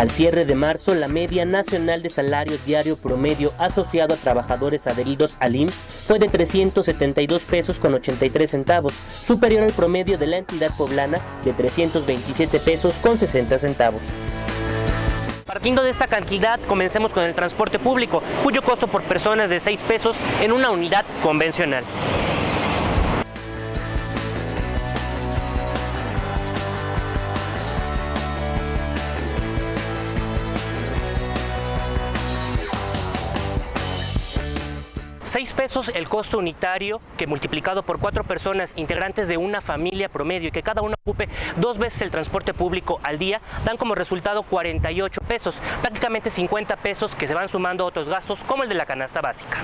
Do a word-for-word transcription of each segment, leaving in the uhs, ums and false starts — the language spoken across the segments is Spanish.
Al cierre de marzo, la media nacional de salario diario promedio asociado a trabajadores adheridos al I M S S fue de trescientos setenta y dos pesos con ochenta y tres centavos, superior al promedio de la entidad poblana de trescientos veintisiete pesos con sesenta centavos. Partiendo de esta cantidad, comencemos con el transporte público, cuyo costo por persona es de seis pesos en una unidad convencional. seis pesos el costo unitario, que multiplicado por cuatro personas integrantes de una familia promedio y que cada uno ocupe dos veces el transporte público al día, dan como resultado cuarenta y ocho pesos, prácticamente cincuenta pesos que se van sumando a otros gastos como el de la canasta básica.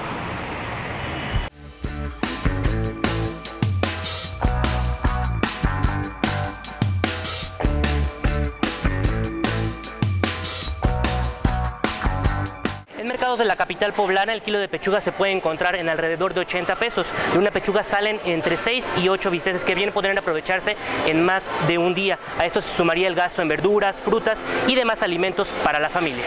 En mercados de la capital poblana, el kilo de pechuga se puede encontrar en alrededor de ochenta pesos. De una pechuga salen entre seis y ocho bisteces que bien podrían aprovecharse en más de un día. A esto se sumaría el gasto en verduras, frutas y demás alimentos para la familia.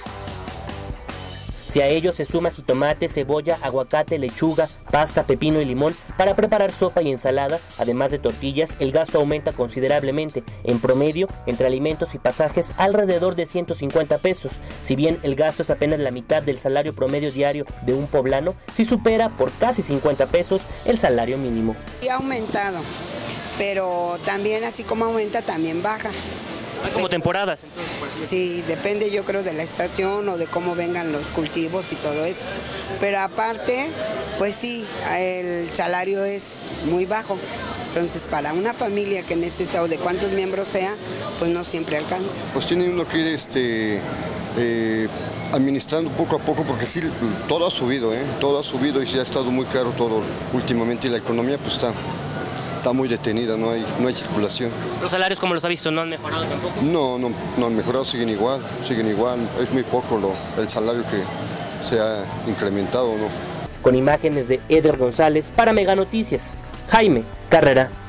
Si a ello se suma jitomate, cebolla, aguacate, lechuga, pasta, pepino y limón para preparar sopa y ensalada, además de tortillas, el gasto aumenta considerablemente. En promedio, entre alimentos y pasajes, alrededor de ciento cincuenta pesos. Si bien el gasto es apenas la mitad del salario promedio diario de un poblano, sí supera por casi cincuenta pesos el salario mínimo. Sí ha aumentado, pero también así como aumenta, también baja. Hay como temporadas, entonces, por ejemplo. Sí, depende yo creo de la estación o de cómo vengan los cultivos y todo eso. Pero aparte, pues sí, el salario es muy bajo. Entonces, para una familia que necesita o de cuántos miembros sea, pues no siempre alcanza. Pues tiene uno que ir este, eh, administrando poco a poco, porque sí, todo ha subido, ¿eh? Todo ha subido y sí ha estado muy caro todo últimamente y la economía pues está... está muy detenida, no hay, no hay circulación. ¿Los salarios, como los ha visto, no han mejorado tampoco? No, no, no han mejorado, siguen igual, siguen igual. Es muy poco lo, el salario que se ha incrementado, ¿no? Con imágenes de Eder González para Mega Noticias, Jaime Carrera.